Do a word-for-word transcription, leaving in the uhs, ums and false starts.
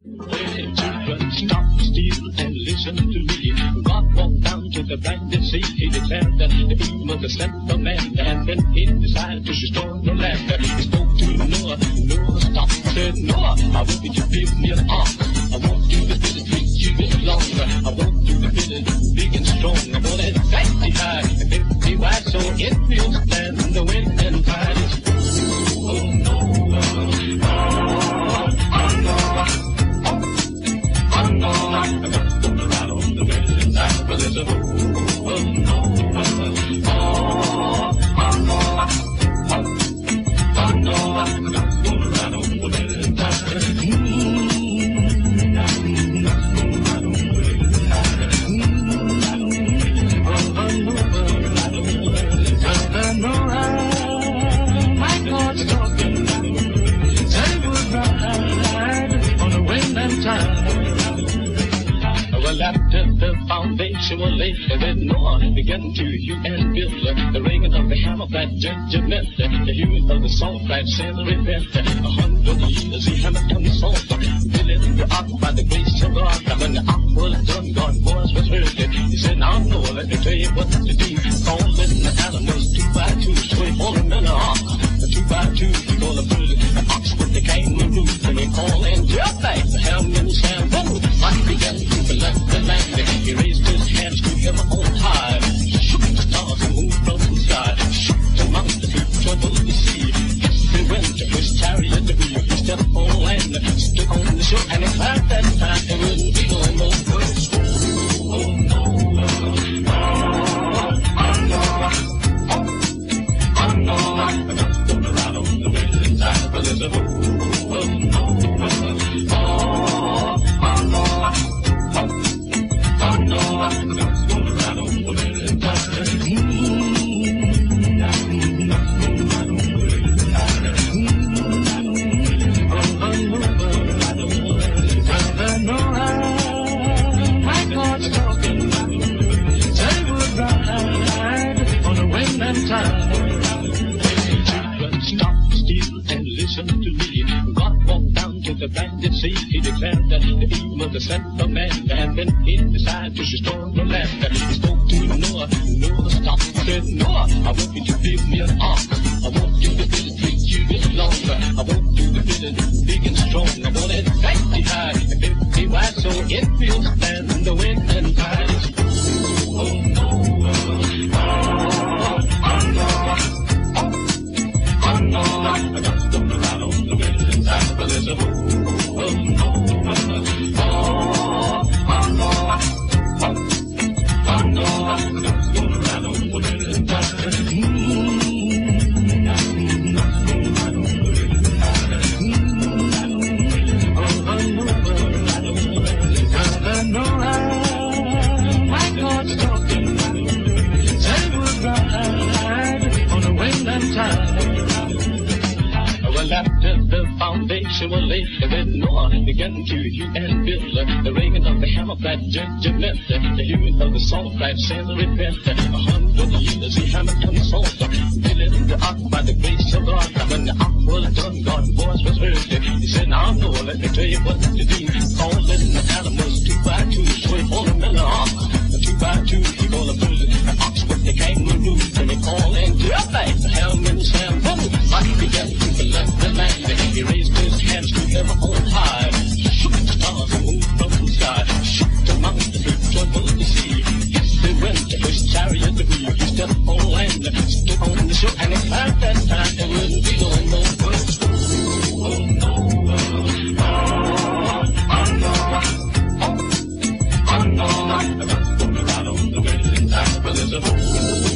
Stop, steal, and listen to me. God walked down to the blinded sea. He declared that the evil was sent from man, and then he decided to restore the land. He spoke to Noah. Noah stopped and said, Noah, I want you to build me an ark. I want you to build it three cubits longer. I want you to build it big and strong. I want it fifty high and fifty wide, so it will stand the wind and tide. Oh, Noah, oh, oh, Noah. I'm gonna ride on the wind tide, but there's a oh, oh, Noah, oh, oh, Noah, oh, oh, Noah. I'm gonna ride on the wind tide. After the foundation was laid, then Noah began to hew and build. The ringing of the hammer that judgment, the hewing of the salt that said repent. A hundred years he hammered and salt, building the ark by the grace of God. When the ark was done, God's voice was heard. He said, now Noah, let me tell you what to do. Calling the animals two by two, so he pulled them in the ark. Two by two, he gonna build an ox with the kangaroo. And he called and jump back, the ham in his hand. Life began to collect the land. He raised his hands to him on high, shook the stars and moved from the sky, shook the mountains to trouble the sea. Yes, he went to his chariot to be. He stepped on land, stood on the shore, and he climbed that time. It wouldn't be going no worse. Oh, Noah, oh, oh, Noah, oh, Noah. I'm gonna ride on the wind tide, but there's a oh, oh, Noah, oh, oh, Noah. I'm gonna ride on the wind tide. My God's talking, they would ride on the wind and tide. Stop, steal, and listen to me. God walked down to the blinded sea. He declared that the evil was sent from man, and then he decided to restore the land. He spoke to Noah. Noah stopped and said, Noah, I want you to build me an ark. I want you to build it three cubits longer. I want you to build it big and strong. I want it fifty high and fifty wide, so it will stand the wind and tide. Oh, Noah, oh, oh, Noah, oh, Noah. I'm gonna ride on the wind tide, but there's a oh, Noah, oh, oh, Noah, oh, Noah. I'm gonna ride on the wind tide. My God's talking, they would ride on the wind and tide. Well, after the foundation was laid, then Noah began to hew and build. The ringing of the hammer that judgment, the hewing of the salt that said repent. A hundred years he hammered and salt, building the ark by the grace of God. When the ark was done, God's voice was heard. He said, now Noah, let me tell you what to do. Calling the animals two by two, so he pulled them in the ark. Two by two, he gonna build an ox with the kangaroo. And he called and jump back, the ham in his hand. Life began to collect the land. He raised his hands to heaven on high, shook the stars and moved from the sky, shook the mountains to trouble the sea. Yes, he went to his chariot to be. He stepped on land, stood on the shore, and he climbed that time. It wouldn't be going no worse. Oh, Noah, oh, oh, Noah, oh, oh, Noah. I'm gonna ride on the wind tide, but there's a